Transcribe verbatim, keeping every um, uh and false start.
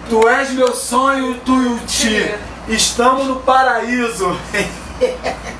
Tu és meu sonho, Tuiuti. Estamos no paraíso.